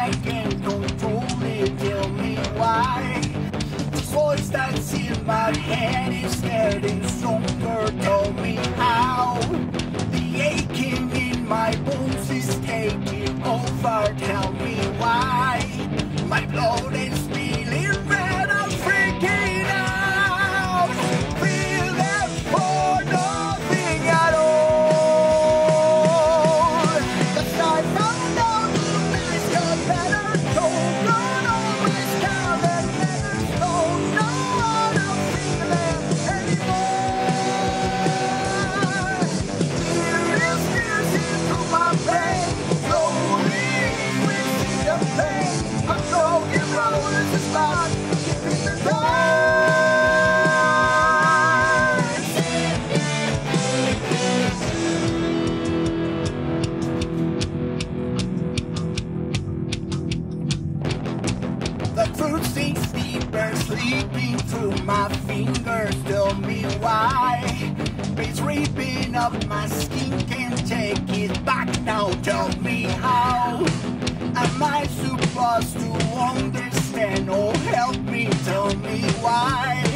I can't control it, tell me why. This voice that's in my head is getting stronger, tell me how. The aching in my bones is taking over, tell me why. My blood is feeling red, I'm freaking out. Feeling for nothing at all. The stars found out the nights got better. Don't run on my scarlet letters. Don't know what I'm feeling anymore. Tears piercing through my brain. Slowly we see the pain. I'm broken road is a spot. Keeping the dark. The truth sinks deeper, sleeping through my fingers. Tell me why. It's ripping up my skin, can't take it back now. Tell me how. Am I supposed to understand? Oh, help me, tell me why.